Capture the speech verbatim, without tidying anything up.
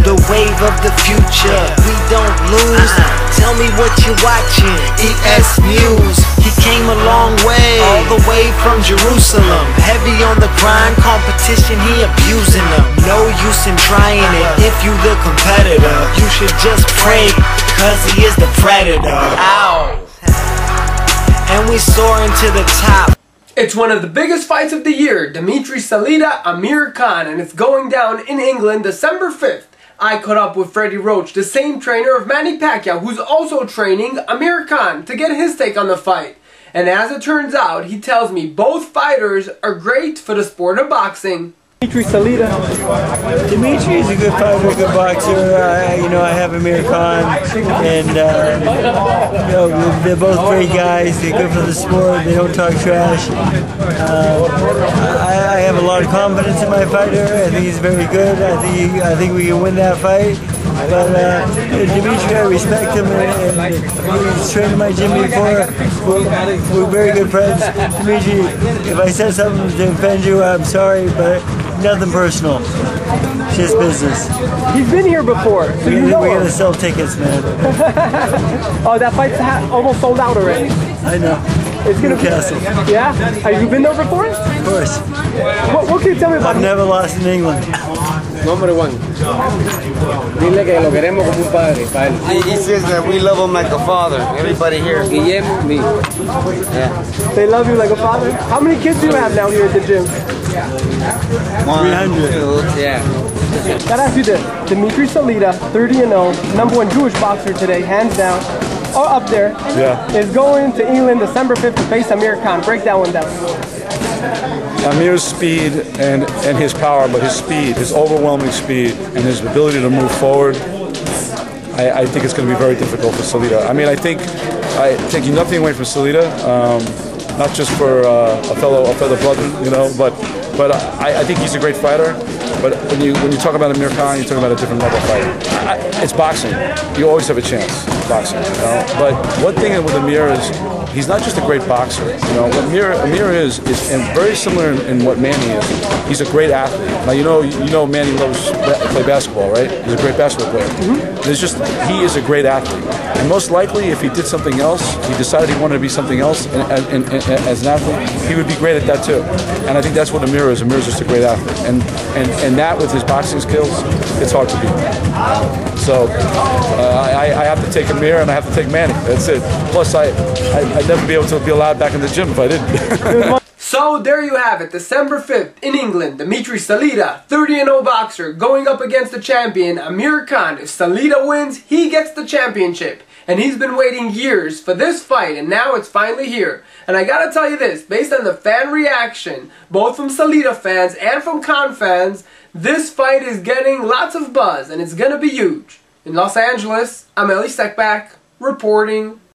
the wave of the future. We don't lose. Tell me what you're watching. E S News. He came a long way, all the way from Jerusalem. Heavy on the grind, competition, he abusing them. No use in trying it if you the competitor. You should just pray, cause he is the predator. Ow. And we soaring to the top. It's one of the biggest fights of the year, Dmitry Salita, Amir Khan, and it's going down in England December fifth. I caught up with Freddie Roach, the same trainer of Manny Pacquiao, who's also training Amir Khan, to get his take on the fight. And as it turns out, he tells me both fighters are great for the sport of boxing. Dmitry Salita. Dmitry is a good fighter, a good boxer. Uh, you know, I have Amir Khan, and uh, you know, they're both great guys. They're good for the sport. They don't talk trash. Uh, I, I have a lot of confidence in my fighter. I think he's very good. I think he, I think we can win that fight. But uh, Dmitry, I respect him, and, and he's trained in my gym before. We're, we're very good friends. Dmitry, if I said something to offend you, I'm sorry, but nothing personal. It's just business. He's been here before, so you know We're him. gonna sell tickets, man. Oh, that fight's ha almost sold out already. I know. It's gonna Newcastle. Be, yeah? Have you been there before? Of course. What, what can you tell me about I've him? never lost in England. Number one. Dile que lo queremos como un padre, para él. He, he says that we love him like a father. Everybody here. Guillermo, me. Yeah. They love you like a father? How many kids do you have down here at the gym? One, three hundred. two. Yeah. Gotta ask you this. Dmitry Salita, thirty and oh, number one Jewish boxer today, hands down, or up there, Yeah. is going to England December fifth to face Amir Khan. Break that one down. Amir's speed and, and his power, but his speed, his overwhelming speed, and his ability to move forward, I, I think it's going to be very difficult for Salita. I mean, I think, I taking nothing away from Salita, um, not just for uh, a fellow a fellow brother, you know, but but I, I think he's a great fighter. But when you when you talk about Amir Khan, you're talking about a different level fighter. I, it's boxing. You always have a chance. Boxing. You know? But one thing with Amir is he's not just a great boxer. You know, what Amir Amir is is and very similar in, in what Manny is. He's a great athlete. Now you know you know Manny loves to play basketball, right? He's a great basketball player. Mm-hmm. There's just he is a great athlete. And most likely, if he did something else, he decided he wanted to be something else and, and, and, and as an athlete, he would be great at that too. And I think that's what Amir is. Amir is just a great athlete. And and and that with his boxing skills, it's hard to beat. So uh, I, I have to take Amir and I have to take Manny. That's it. Plus, I, I I'd never be able to be allowed back in the gym if I didn't. So there you have it, December fifth in England, Dmitry Salita, thirty and oh boxer, going up against the champion Amir Khan. If Salita wins, he gets the championship. And he's been waiting years for this fight, and now it's finally here. And I gotta tell you this, based on the fan reaction, both from Salita fans and from Khan fans, this fight is getting lots of buzz, and it's gonna be huge. In Los Angeles, I'm Elie Seckbach, reporting